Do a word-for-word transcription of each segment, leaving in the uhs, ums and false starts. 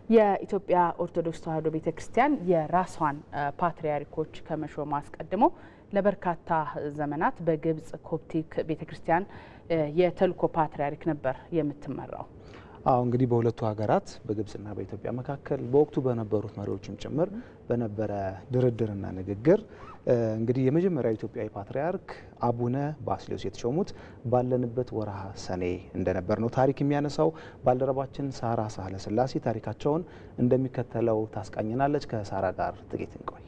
የኢትዮጵያ ኦርቶዶክስ ተዋሕዶ ቤተክርስቲያን የራሷን ፓትርያርኮች ከመሾም አስቀድሞ ለበርካታ ዘመናት በግብጽ ኮፕቲክ ቤተክርስቲያን የተልኮ ፓትርያርክ ነበር የምትመራው። አዎ እንግዲህ በሁለቱ ሀገራት በግብጽና በኢትዮጵያ መካከል በወቅቱ በነበሩት መሪዎችም ጭምር በነበረ ድርድርና ንግግር እንግዲህ የመጀመሪያው ኢትዮጵያዊ ፓትርያርክ አቡነ ባስልዮስ የተሾሙት ባለንበት ወርሃ ሰኔ እንደነበር ነው ታሪክ የሚያነሳው። ባልደረባችን ሳራ ሳህለ ስላሴ ታሪካቸውን እንደሚከተለው ታስቃኝናለች። ከሳራ ጋር ጥቂት እንቆይ።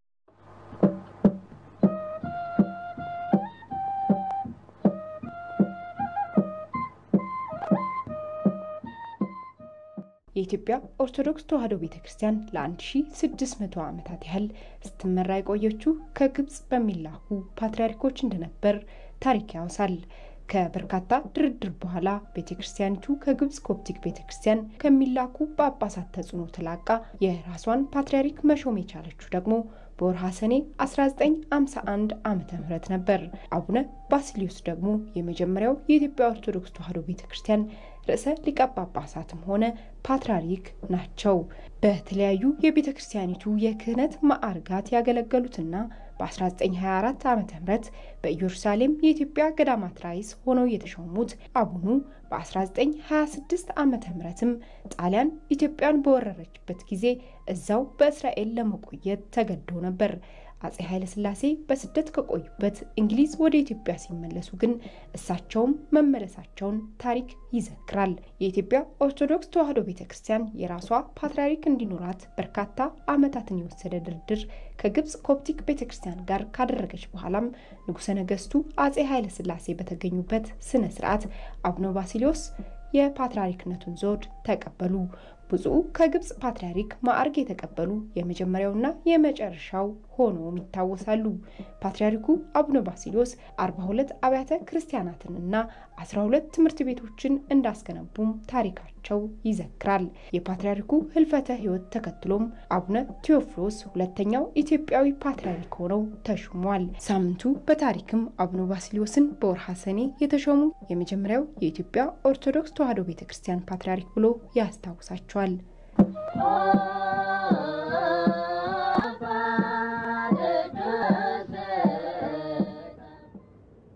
የኢትዮጵያ ኦርቶዶክስ ተዋሕዶ ቤተክርስቲያን ለ1600 ዓመታት ያህል ስትመራ የቆየችው ከግብጽ በሚላኩ ፓትርያርኮች እንደነበር ታሪክ ያወሳል። ከበርካታ ድርድር በኋላ ቤተክርስቲያኒቱ ከግብጽ ኮፕቲክ ቤተክርስቲያን ከሚላኩ ጳጳሳት ተጽዕኖ ተላቃ የራሷን ፓትርያርክ መሾም የቻለችው ደግሞ በወርሃ ሰኔ አስራ ዘጠኝ ሃምሳ አንድ ዓመተ ምህረት ነበር። አቡነ ባስልዮስ ደግሞ የመጀመሪያው የኢትዮጵያ ኦርቶዶክስ ተዋሕዶ ቤተክርስቲያን ርዕሰ ሊቀ ጳጳሳትም ሆነ ፓትርያርክ ናቸው። በተለያዩ የቤተክርስቲያኒቱ የክህነት ማዕርጋት ያገለገሉትና በ1924 ዓመተ ምህረት በኢየሩሳሌም የኢትዮጵያ ገዳማት ራይስ ሆነው የተሾሙት አቡኑ በ1926 ዓመተ ምህረትም ጣሊያን ኢትዮጵያን በወረረችበት ጊዜ እዛው በእስራኤል ለመቆየት ተገደው ነበር። አጼ ኃይለ ሥላሴ በስደት ከቆዩበት እንግሊዝ ወደ ኢትዮጵያ ሲመለሱ ግን እሳቸውም መመለሳቸውን ታሪክ ይዘክራል። የኢትዮጵያ ኦርቶዶክስ ተዋሕዶ ቤተክርስቲያን የራሷ ፓትርያርክ እንዲኖራት በርካታ ዓመታትን የወሰደ ድርድር ከግብጽ ኮፕቲክ ቤተክርስቲያን ጋር ካደረገች በኋላም ንጉሠ ነገሥቱ አጼ ኃይለ ሥላሴ በተገኙበት ስነ ስርዓት አቡነ ባስልዮስ የፓትርያርክነቱን ዘውድ ተቀበሉ። ብፁዕ ከግብጽ ፓትርያርክ ማዕርግ የተቀበሉ የመጀመሪያውና የመጨረሻው ሆኖም ይታወሳሉ። ፓትርያርኩ አቡነ ባስልዮስ አርባ ሁለት አብያተ ክርስቲያናትንና አስራ ሁለት ትምህርት ቤቶችን እንዳስገነቡም ታሪካቸው ይዘክራል። የፓትርያርኩ ህልፈተ ሕይወት ተከትሎም አቡነ ቴዎፍሎስ ሁለተኛው ኢትዮጵያዊ ፓትርያርክ ሆነው ተሹመዋል። ሳምንቱ በታሪክም አቡነ ባስልዮስን በወርሃ ሰኔ የተሾሙ የመጀመሪያው የኢትዮጵያ ኦርቶዶክስ ተዋሕዶ ቤተክርስቲያን ፓትርያርክ ብሎ ያስታውሳቸዋል።